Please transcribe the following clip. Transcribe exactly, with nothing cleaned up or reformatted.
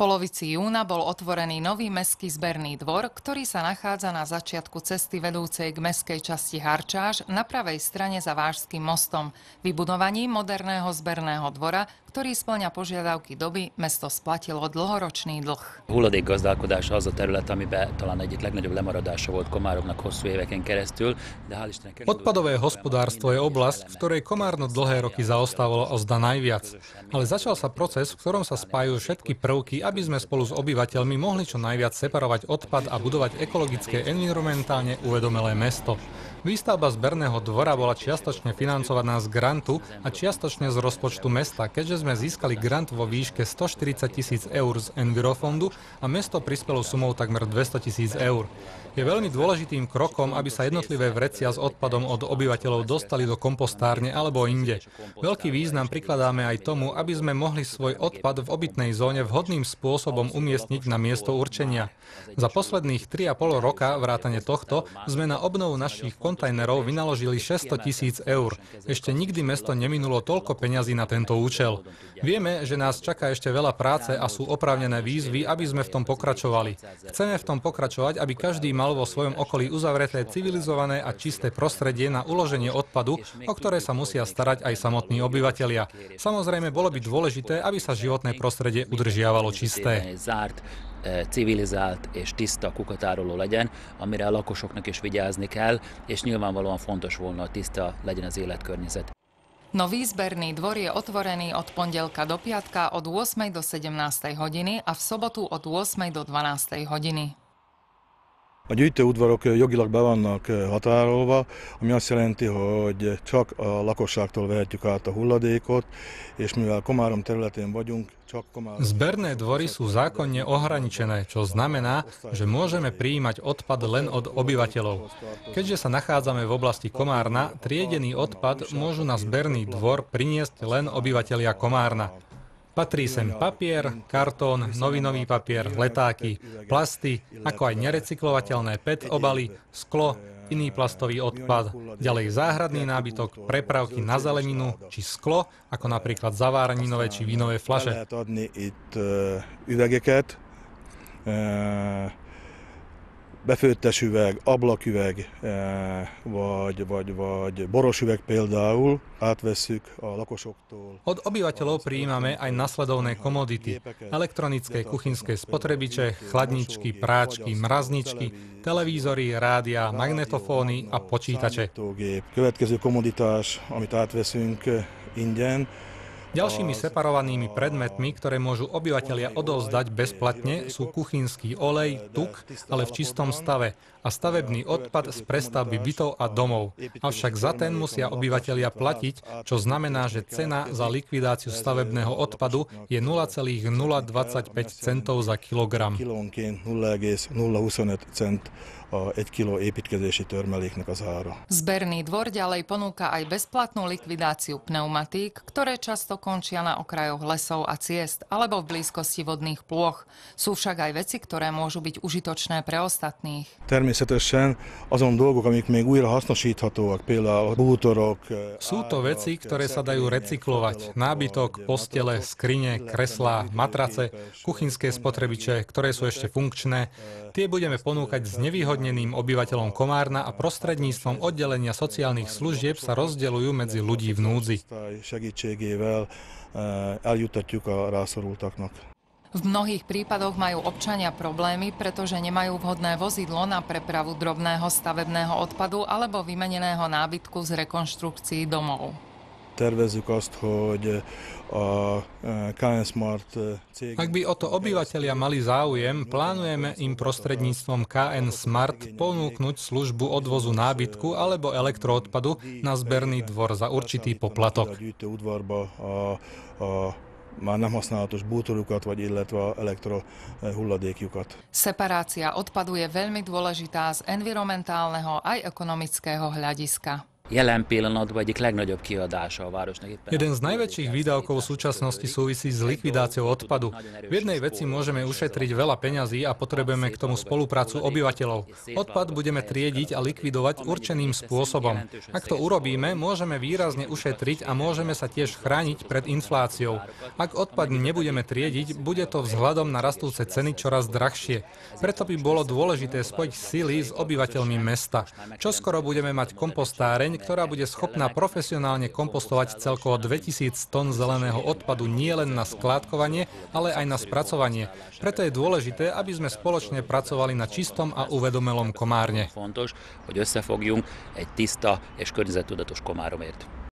polovici júna bol otvorený nový mestský zberný dvor, ktorý sa nachádza na začiatku cesty vedúcej k mestskej časti Harčáž na pravej strane za Vážskym mostom. Vybudovaním moderného zberného dvora, ktorý spĺňa požiadavky doby, mesto splatilo dlhoročný dlh. Hulladékgazdálkodás az a terület, amiben talán egyik legnagyobb lemaradása volt Komároknak hosszú éveken keresztül, de hál' Istennek... Odpadové hospodárstvo je oblasť, v ktorej Komárno dlhé roky zaostávalo o zda najviac. Ale začal sa proces, v ktorom sa spájajú všetky prvky, aby sme spolu s obyvateľmi mohli čo najviac separovať odpad a budovať ekologické, environmentálne uvedomelé mesto. Výstavba zberného dvora bola čiastočne financovaná z grantu a čiastočne z rozpočtu mesta, keďže sme získali grant vo výške stoštyridsať tisíc eur z Envirofondu a mesto prispelo sumou takmer dvesto tisíc eur. Je veľmi dôležitým krokom, aby sa jednotlivé vrecia s odpadom od obyvateľov dostali do kompostárne alebo inde. Veľký význam prikladáme aj tomu, aby sme mohli svoj odpad v obytnej zóne vhodným spôsobom umiestniť na miesto určenia. Za posledných tri a pol roka vrátane tohto sme na obnovu našich kontajnerov vynaložili šesťsto tisíc eur. Ešte nikdy mesto neminulo toľko peňazí na tento účel. Vieme, že nás čaká ešte veľa práce a sú oprávnené výzvy, aby sme v tom pokračovali. Chceme v tom pokračovať, aby každý mal vo svojom okolí uzavreté, civilizované a čisté prostredie na uloženie odpadu, o ktoré sa musia starať aj samotní obyvatelia. Samozrejme, bolo by dôležité, aby sa životné prostredie udržiavalo čisté. Civilizált és tiszta kukatároló legyen, amire a lakosoknak is vigyázni kell, és nyilvánvalóan fontos volna, hogy tiszta legyen az életkörnyezet. Nový zberný dvor je otvorený od pondelka do piatka od ôsmej do sedemnástej hodiny a v sobotu od ôsmej do dvanástej hodiny. A gyűjtőudvarok jogilag be vannak határolva, ami azt jelenti, hogy csak a lakosságtól vehetjük át a hulladékot, és mivel Komárom területén vagyunk, csak Komárom... Zberné dvory sú zákonne ohraničené, čo znamená, že môžeme prijímať odpad len od obyvateľov. Keďže sa nachádzame v oblasti Komárna, triedený odpad môžu na zberný dvor priniesť len obyvatelia Komárna. Patrí sem papier, kartón, novinový papier, letáky, plasty, ako aj nerecyklovateľné pé é té obaly, sklo, iný plastový odpad, ďalej záhradný nábytok, prepravky na zeleninu či sklo, ako napríklad zaváraninové či vínové fľaše. Befőttes üveg, ablaküveg, vagy, vagy, vagy boros üveg például, átvesszük a lakosoktól. Od obyvateľov prijímame aj nasledovné komodity. Elektronické kuchynské spotrebiče, chladničky, práčky, mrazničky, televízory, rádia, magnetofóny a počítače. Következő komoditás, amit átveszünk ingyen. Ďalšími separovanými predmetmi, ktoré môžu obyvatelia odovzdať bezplatne, sú kuchynský olej, tuk, ale v čistom stave a stavebný odpad z prestavby bytov a domov. Avšak za ten musia obyvatelia platiť, čo znamená, že cena za likvidáciu stavebného odpadu je nula celá nula dvadsaťpäť centov za kilogram. A egy kiló építkezési törmeléknek az ára. Zberný dvor ďalej ponúka aj bezplatnú likvidáciu pneumatík, ktoré často končia na okrajoch lesov a ciest alebo v blízkosti vodných plôch. Sú však aj veci, ktoré môžu byť užitočné pre ostatných. Természetesen azon dolgok, amik még újra hasznosíthatóak, például bútorok. Sú to veci, ktoré sa dajú recyklovať. Nábytok, postele, skrine, kreslá, matrace, kuchynské spotrebiče, ktoré sú ešte funkčné. Tie budeme ponúkať z nevýhodneným obyvateľom Komárna a prostredníctvom oddelenia sociálnych služieb sa rozdeľujú medzi ľudí v núdzi. V mnohých prípadoch majú občania problémy, pretože nemajú vhodné vozidlo na prepravu drobného stavebného odpadu alebo vymeneného nábytku z rekonštrukcií domov. Tervezzük azt, hogy a ká en Smart cég... Ak by o to obyvatelia mali záujem, plánujeme im prostredníctvom ká en Smart ponúknuť službu odvozu nábytku alebo elektroodpadu na zberný dvor za určitý poplatok. Már nem használatos bútorukat, vagy illetve elektrohulladékjukat. Separácia odpadu je veľmi dôležitá z environmentálneho aj ekonomického hľadiska. Jelen pillanatban egyik legnagyobb kiadása a városnak éppen. Jeden z najväčších výdavkov v súčasnosti súvisí s likvidáciou odpadu. V jednej veci môžeme ušetriť veľa peňazí a potrebujeme k tomu spoluprácu obyvateľov. Odpad budeme triediť a likvidovať určeným spôsobom. Ak to urobíme, môžeme výrazne ušetriť a môžeme sa tiež chrániť pred infláciou. Ak odpad nebudeme triediť, bude to vzhľadom na rastúce ceny čoraz drahšie. Preto by bolo dôležité spojiť sily s obyvateľmi mesta. Čoskoro budeme mať kompostáreň, ktorá bude schopná profesionálne kompostovať celkovo dvetisíc tón zeleného odpadu nielen na skládkovanie, ale aj na spracovanie. Preto je dôležité, aby sme spoločne pracovali na čistom a uvedomelom Komárne. Fontos, hogy összefogjunk egy tiszta és környezettudatos Komáromért.